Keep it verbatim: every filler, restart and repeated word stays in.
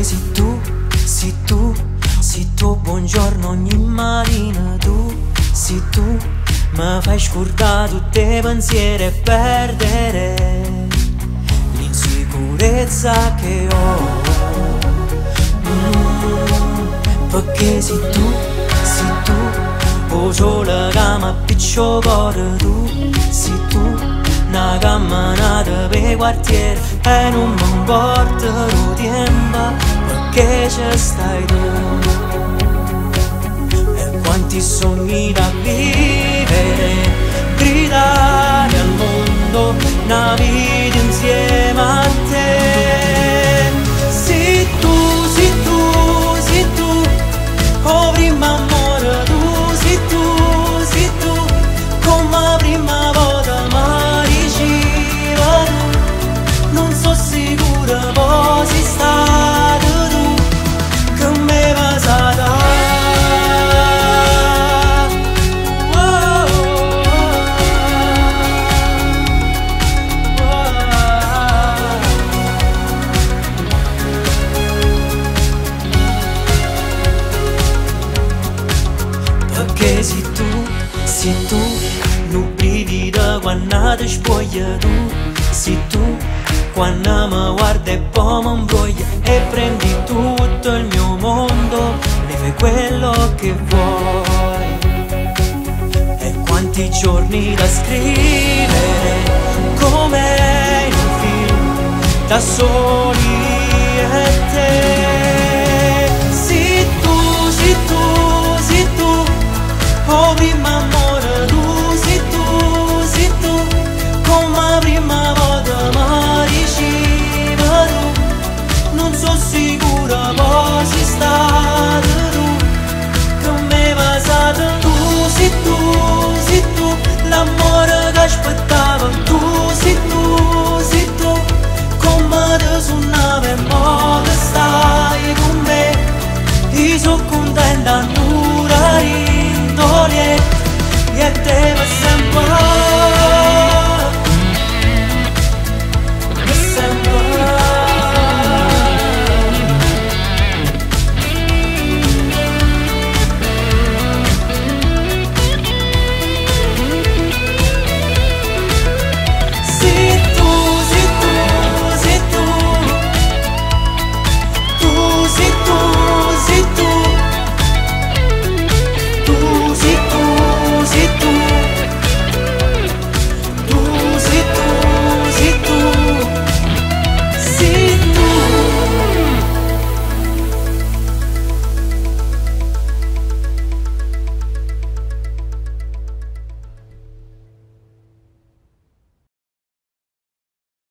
sei tu, sei tu, sei tu, buongiorno ogni mattina tu, sei tu, mi fai scordare tutti i pensieri e perdere l'insicurezza che ho. mm, Perché sei tu, sei tu, o solo che mi appiccio cuore tu, sei tu, una camminata per i quartieri e non mi importa il tempo perché ci stai tu. E quanti sogni da vivere, gridare al mondo una vita insieme a te. Sei tu, sei tu, sei tu, oh prima amore tu, sei tu, sei tu, come prima volta mai diceva tu. Non so sicura poi sei stata tu che mi passata. Perché sei tu, sei tu, non brivido quando ti spoglia tu, sei tu, quando mi guardi e poi mi imbroglia e prendi tutto il mio mondo, ne fai quello che vuoi. E quanti giorni da scrivere come in un film da soli